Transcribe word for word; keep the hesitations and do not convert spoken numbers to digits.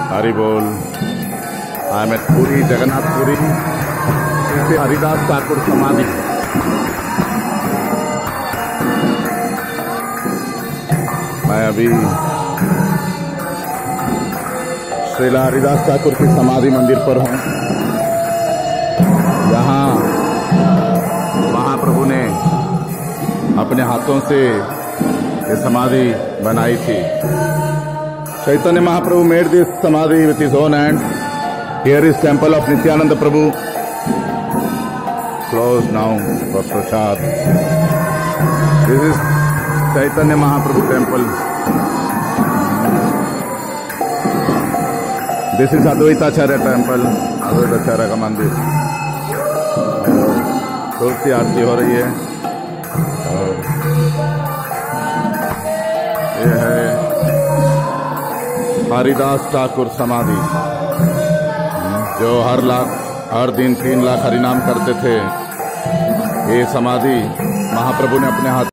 हरि बोल। पुरी जगन्नाथपुरी श्री हरिदास ठाकुर समाधि। मैं अभी श्री हरिदास ठाकुर की समाधि मंदिर पर हूँ। यहाँ महाप्रभु ने अपने हाथों से ये समाधि बनाई थी। Chaitanya Mahaprabhu made this samadhi with his own hand. Here is temple of Nityananda Prabhu. Closed now for prasad. This is Chaitanya Mahaprabhu temple. This is Advaitacharya temple. Advaitacharya का मंदिर। तुलसी आरती हो रही है और ये है हरिदास ठाकुर समाधि, जो हर लाख हर दिन तीन लाख हरिनाम करते थे। ये समाधि महाप्रभु ने अपने हाथ